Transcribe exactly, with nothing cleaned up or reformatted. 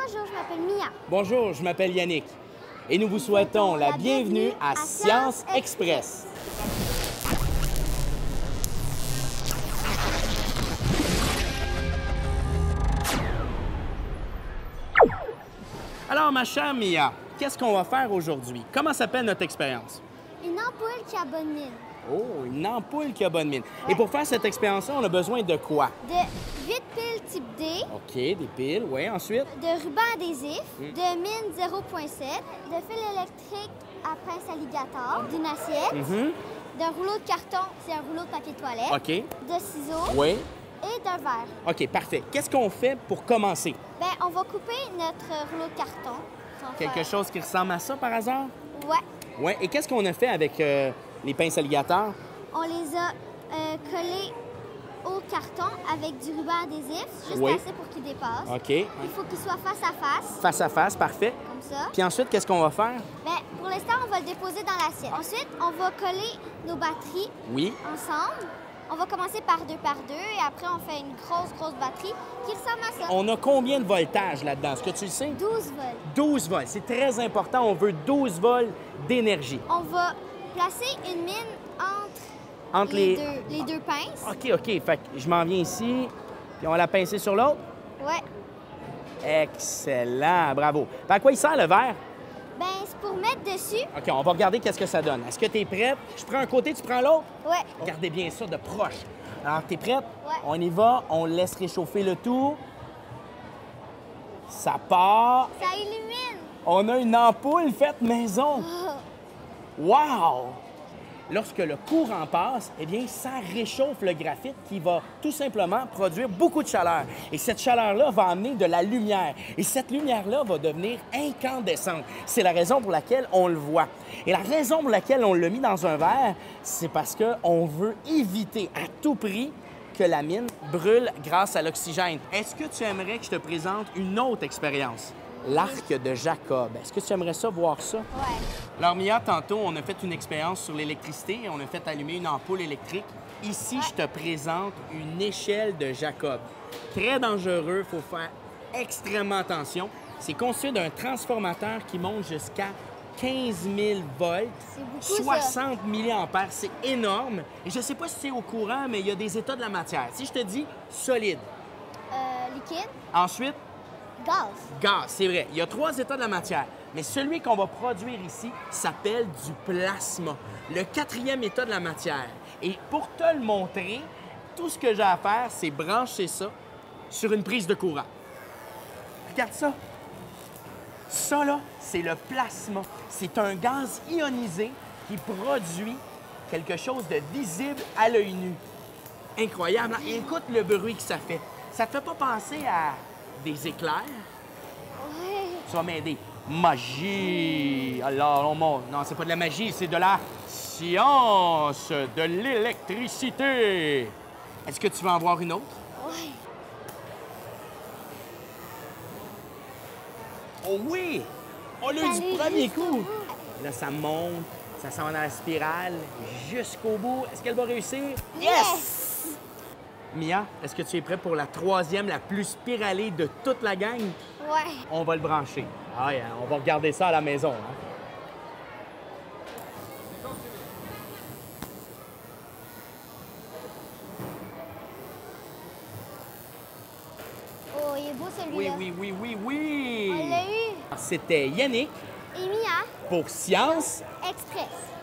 Bonjour, je m'appelle Mia. Bonjour, je m'appelle Yannick. Et nous vous souhaitons la bienvenue à Science Express. Alors, ma chère Mia, qu'est-ce qu'on va faire aujourd'hui? Comment s'appelle notre expérience? Une ampoule qui a bonne mine. Oh, une ampoule qui a bonne mine. Ouais. Et pour faire cette expérience-là, on a besoin de quoi? De huit piles type D, OK, des piles, oui, ensuite? de ruban adhésif, Mm. de mine zéro point sept, de fil électrique à pince alligator, d'une assiette, Mhm. d'un rouleau de carton, c'est un rouleau de papier toilette, OK, de ciseaux oui. et d'un verre. OK, parfait. Qu'est-ce qu'on fait pour commencer? Ben, on va couper notre rouleau de carton. On va Quelque faire- chose qui ressemble à ça, par hasard? Ouais. Oui. Et qu'est-ce qu'on a fait avec euh, les pinces alligators? On les a euh, collés au carton avec du ruban adhésif, juste Oui. assez pour qu'il dépasse. OK. Il faut qu'il soit face à face, Face à face, parfait. comme ça. Puis ensuite, qu'est-ce qu'on va faire? Ben, pour l'instant, on va le déposer dans l'assiette. Ensuite, on va coller nos batteries Oui. ensemble. On va commencer par deux par deux et après, on fait une grosse, grosse batterie qui ressemble à ça. On a combien de voltage là-dedans? Est-ce que tu le sais? douze volts. douze volts. C'est très important. On veut douze volts d'énergie. On va placer une mine entre, Entre les, les... Deux, les deux pinces. OK, OK. Fait que je m'en viens ici, puis on va la pincer sur l'autre. Ouais. Excellent. Bravo. Puis à quoi il sert le verre? Ben, c'est pour mettre dessus. OK, on va regarder qu'est-ce que ça donne. Est-ce que tu es prête? Je prends un côté, tu prends l'autre? Ouais. Regardez bien ça de proche. Alors, tu es prête? Ouais. On y va. On laisse réchauffer le tout. Ça part. Ça illumine. On a une ampoule faite maison. Wow! Lorsque le courant passe, eh bien, ça réchauffe le graphite qui va tout simplement produire beaucoup de chaleur. Et cette chaleur-là va amener de la lumière. Et cette lumière-là va devenir incandescente. C'est la raison pour laquelle on le voit. Et la raison pour laquelle on l'a mis dans un verre, c'est parce qu'on veut éviter à tout prix que la mine brûle grâce à l'oxygène. Est-ce que tu aimerais que je te présente une autre expérience? L'arc de Jacob. Est-ce que tu aimerais ça voir ça? Ouais. Alors, Mia, tantôt, on a fait une expérience sur l'électricité et on a fait allumer une ampoule électrique. Ici, je te présente une échelle de Jacob. Très dangereux, il faut faire extrêmement attention. C'est constitué d'un transformateur qui monte jusqu'à quinze mille volts, C'est beaucoup, soixante milliampères. C'est énorme. Et je ne sais pas si tu es au courant, mais il y a des états de la matière. Si je te dis solide, Euh, liquide, ensuite, gaz. gaz, c'est vrai. Il y a trois états de la matière. Mais celui qu'on va produire ici s'appelle du plasma, le quatrième état de la matière. Et pour te le montrer, tout ce que j'ai à faire, c'est brancher ça sur une prise de courant. Regarde ça. Ça, là, c'est le plasma. C'est un gaz ionisé qui produit quelque chose de visible à l'œil nu. Incroyable, hein? Et écoute le bruit que ça fait. Ça te fait pas penser à des éclairs? Ouais. Tu vas m'aider. Magie! Alors, on monte. Non, c'est pas de la magie, c'est de la science de l'électricité. Est-ce que tu veux en voir une autre? Ouais. Oh oui! On l'a eu Ça du allait premier jusqu'au coup. bout. Là, ça monte, ça s'en va dans la spirale jusqu'au bout. Est-ce qu'elle va réussir? Yes! Mia, est-ce que tu es prêt pour la troisième, la plus spiralée de toute la gang? Ouais. On va le brancher. Ah, yeah, on va regarder ça à la maison. Hein? Oh, il est beau Oui, celui-là. oui, oui, oui, oui! On l'a eu. C'était Yannick Et Mia, pour Science Express.